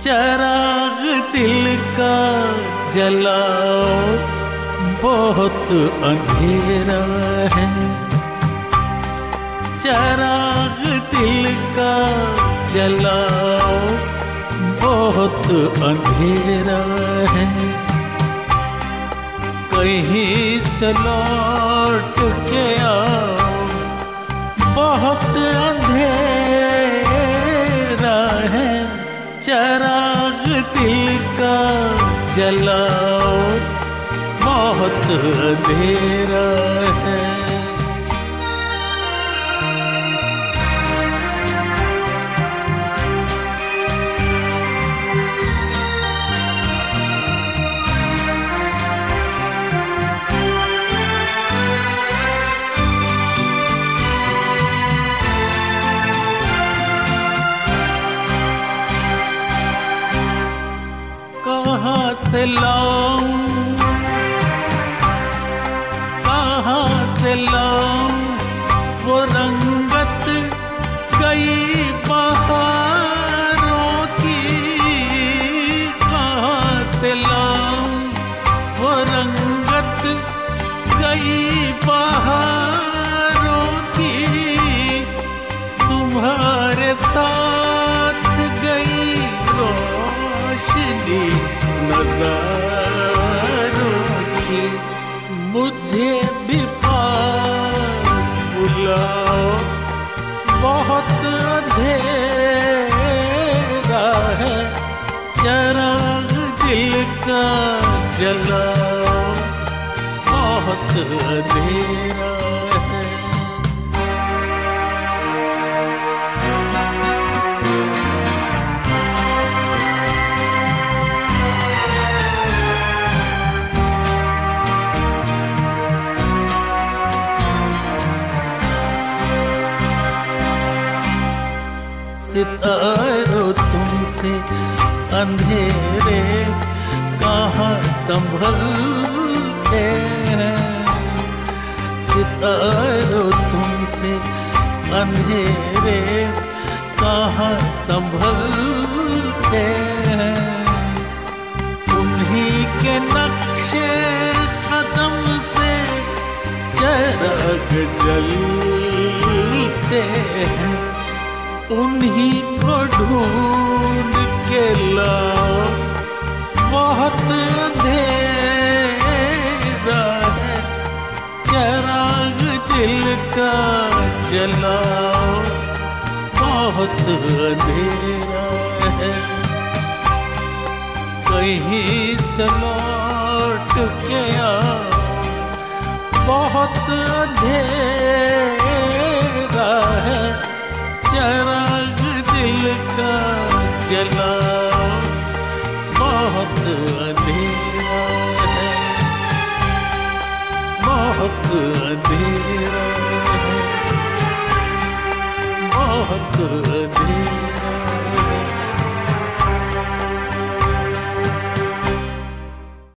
चराग दिल का जलाओ, बहुत अंधेरा है। चराग दिल का जलाओ, बहुत अंधेरा है। कहीं से लौट के आओ, बहुत अंधेरा है। चराग दिल का जलाओ, बहुत अंधेरा है। कहाँ से लाऊं, कहाँ से लाऊं वो रंगत गई बहारों की। कहाँ से लाऊं वो रंगत गई बहारों की। तुम्हारे साथ गई रोशनी नज़ारों की। मुझे भी पास बुलाओ, बहुत अंधेरा है। चराग दिल का जलाओ, बहुत अंधेरा है। सितारों तुमसे अंधेरे कहाँ संभलते हैं। सितारों तुमसे अंधेरे कहाँ संभलते हैं। उन्हीं के नक्शे कदम से चराग जलते हैं। उन्हीं को ढूंढ के लाओ, बहुत अंधेरा है। चराग दिल का जलाओ, बहुत अंधेरा है। कहीं से लौट के आओ, बहुत अंधेरा है। चराग दिल का जलाओ, बहुत अंधेरा है। बहुत अंधेरा है। बहुत अंधेरा।